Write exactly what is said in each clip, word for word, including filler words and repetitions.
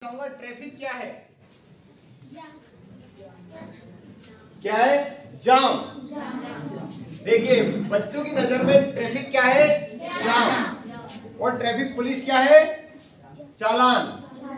कहूंगा ट्रैफिक क्या है? क्या है? जाम। देखिए बच्चों की नजर में ट्रैफिक क्या है? जाम। और ट्रैफिक पुलिस क्या है? चालान।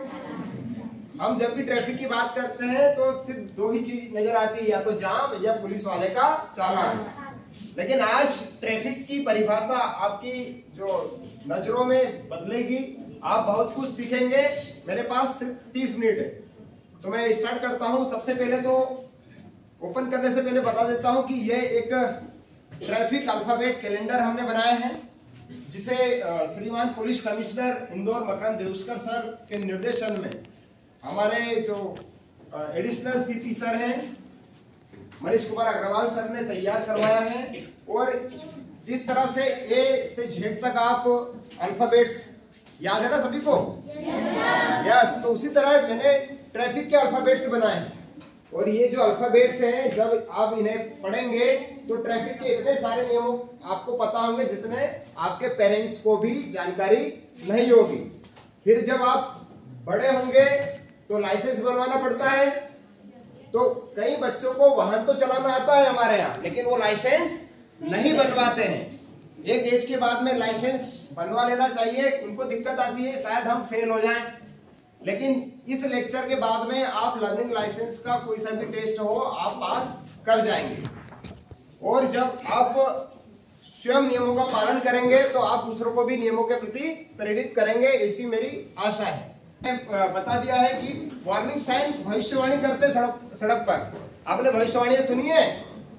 हम जब भी ट्रैफिक की बात करते हैं तो सिर्फ दो ही चीज नजर आती है, या तो जाम या पुलिस वाले का चालान। लेकिन आज ट्रैफिक की परिभाषा आपकी जो नजरों में बदलेगी, आप बहुत कुछ सीखेंगे। मेरे पास सिर्फ तीस मिनट है तो मैं स्टार्ट करता हूं। सबसे पहले तो ओपन करने से पहले बता देता हूं कि ये एक ट्रैफिक अल्फाबेट कैलेंडर हमने बनाया है, जिसे श्रीमान police commissioner Indore Makrand Deuskar sir के निर्देशन में हमारे जो एडिशनल सीपी सर हैं मनीष कुमार अग्रवाल सर ने तैयार करवाया है। और जिस तरह से ए से जेड तक आप अल्फाबेट्स याद है ना सभी को? यस yes, तो उसी तरह मैंने ट्रैफिक के अल्फाबेट्स बनाए हैं। और ये जो अल्फाबेट्स हैं, जब आप इन्हें पढ़ेंगे तो ट्रैफिक के इतने सारे नियमों आपको पता होंगे जितने आपके पेरेंट्स को भी जानकारी नहीं होगी। फिर जब आप बड़े होंगे तो लाइसेंस बनवाना पड़ता है। तो कई बच्चों को वाहन तो चलाना आता है हमारे यहाँ, लेकिन वो लाइसेंस नहीं बनवाते हैं। एक एज के बाद में लाइसेंस बनवा लेना चाहिए। उनको दिक्कत आती है शायद हम फेल हो जाएं, लेकिन इस लेक्चर के बाद में आप लर्निंग लाइसेंस का कोई सा भी टेस्ट हो आप पास कर जाएंगे। और जब आप स्वयं नियमों का पालन करेंगे तो आप दूसरों को भी नियमों के प्रति प्रेरित करेंगे, ऐसी मेरी आशा है। बता दिया है कि वार्निंग साइन भविष्यवाणी करते सड़क सड़क पर। आपने भविष्यवाणी सुनी है?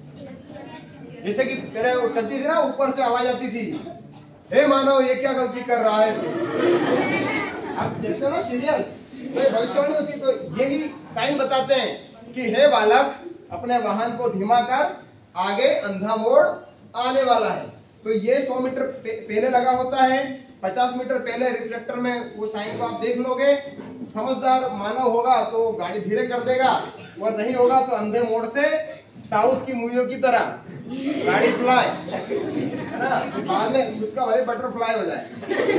जैसे कि पहले वो चलती थी ना, ऊपर से आवाज आती थी, हे मानव ये क्या गलती कर रहा है तू। आप देखते हो ना सीरियल, तो भविष्यवाणी होती है। तो यही साइन बताते हैं कि हे बालक अपने वाहन को धीमा कर, आगे अंधा मोड़ आने वाला है। तो ये सौ मीटर पहले लगा होता है, पचास मीटर पहले रिफ्लेक्टर में वो साइन को आप देख लोगे। समझदार मानव होगा तो गाड़ी धीरे कर देगा, और नहीं होगा तो अंधे मोड़ से साउथ की मूवियों की तरह गाड़ी फ्लाई, है ना, बाद में खुद का वही बटरफ्लाई हो जाए।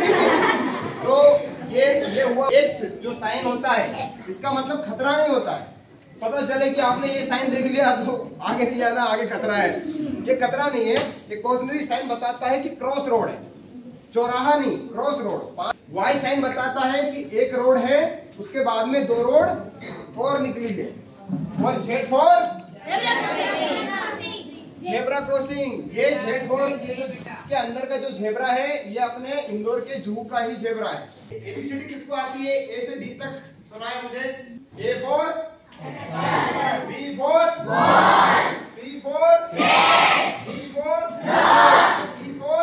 तो ये ये हुआ एक जो साइन होता है, इसका मतलब खतरा नहीं होता है। पता चले कि आपने ये साइन देख लिया तो आगे नहीं जाना, आगे खतरा है। ये खतरा नहीं है, ये कॉजनरी साइन बताता है कि क्रॉस रोड है, चौराहा नहीं, क्रॉस रोड। वाई साइन बताता है कि एक रोड है, उसके बाद में दो रोड और निकली है। और जेड फॉर जेब्रा क्रॉसिंग। ये जेड फॉर, ये जो इसके अंदर का जो जेब्रा है, ये अपने इंदौर के जू का ही जेब्रा है। एबीसीडी किसको आती है? ए से डी तक सुनाए मुझे। A for B for C for D for E for.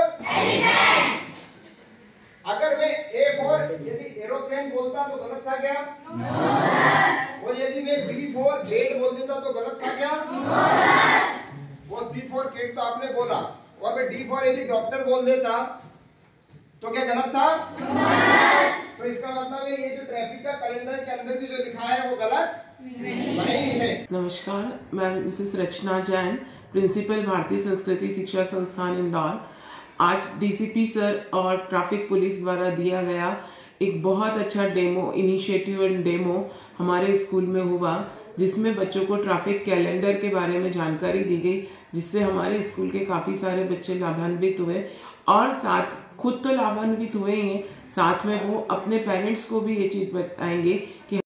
अगर मैं ए फॉर यदि एरोप्लेन बोलता तो गलत था क्या? और यदि मैं बी फॉर बेड बोल देता तो गलत था क्या? वो सी फॉर केट तो आपने बोला, और मैं डी फॉर यदि डॉक्टर बोल देता तो क्या गलत था? तो इसका मतलब है ये जो ट्रैफिक का कैलेंडर के अंदर भी जो लिखा है वो गलत नहीं है। नमस्कार, मैं मिसेस रचना जैन, प्रिंसिपल भारतीय संस्कृति शिक्षा संस्थान इंदौर। आज डीसीपी सर और ट्रैफिक पुलिस द्वारा दिया गया एक बहुत अच्छा डेमो, इनिशिएटिव एंड डेमो हमारे स्कूल में हुआ, जिसमें बच्चों को ट्रैफिक कैलेंडर के बारे में जानकारी दी गई, जिससे हमारे स्कूल के काफ़ी सारे बच्चे लाभान्वित हुए। और साथ खुद तो लाभान्वित हुए ही हैं, साथ में वो अपने पेरेंट्स को भी ये चीज़ बताएंगे कि